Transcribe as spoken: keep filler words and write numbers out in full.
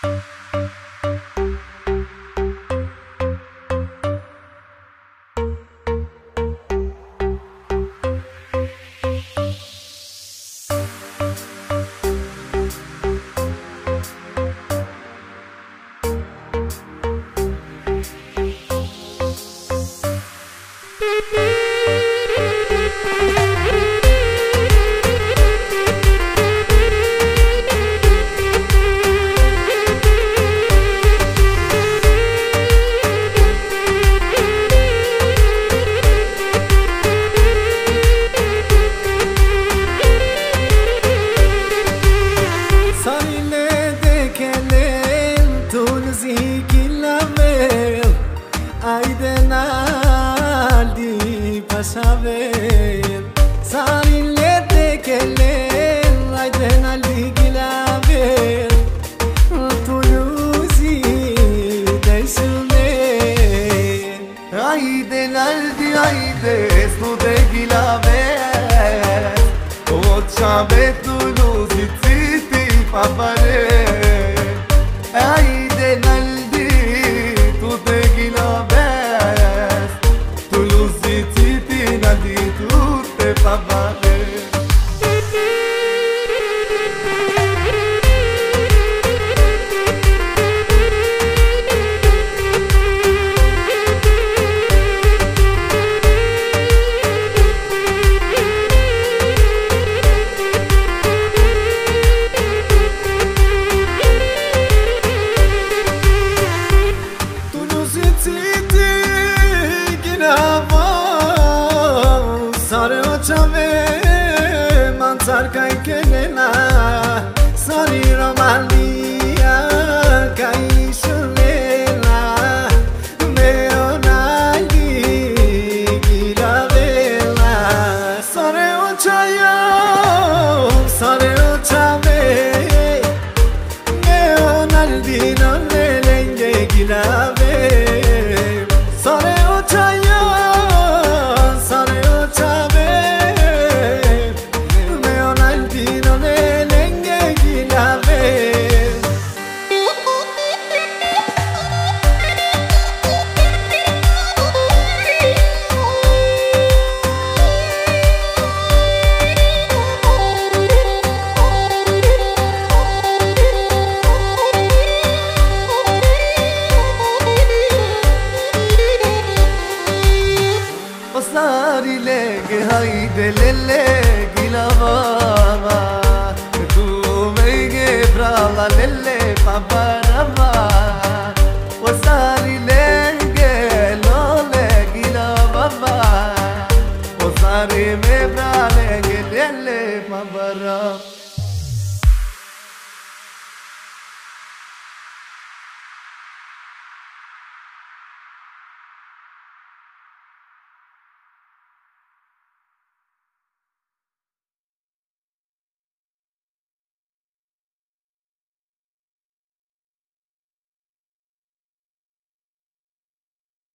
saber Sarinle tekelen Ayden aldi gilaver Tuluzi deysune Ayden aldi ayde Stude gilaver Oçabe tuluzi Titi papare Ayden aldi Stude gilaver Tuluzi Titi nadi tutte papare Chave manzar kai kelena sari romandia kai shulena me onali gilavela sare ochaya